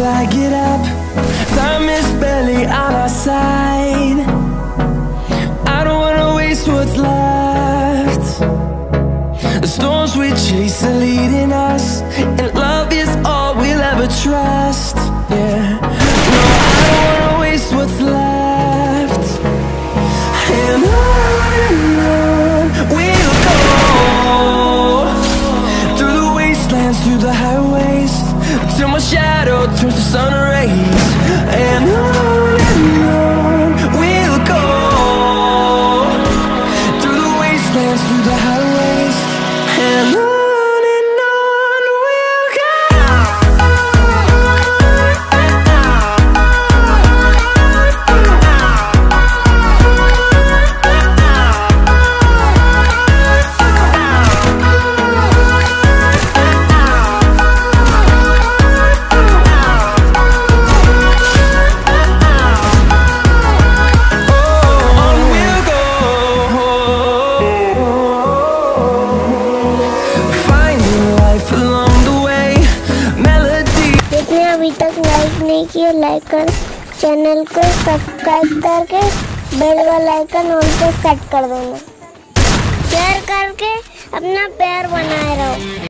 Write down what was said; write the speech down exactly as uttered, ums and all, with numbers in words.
till I get up. Time is barely on our side. I don't wanna waste what's left. The storms we chase are leading us, and love is all we'll ever trust. Yeah, no, I don't wanna waste what's left. And on and on we'll go, through the wastelands, through the highways, till my shadow turns to sun rays. And on and on we'll go, through the wastelands, through the highways, and on. अभी तक like नहीं किया, like कर, channel को subscribe करके bell वाला icon on पे set कर देना। शेयर करके अपना प्यार बनाए रहो।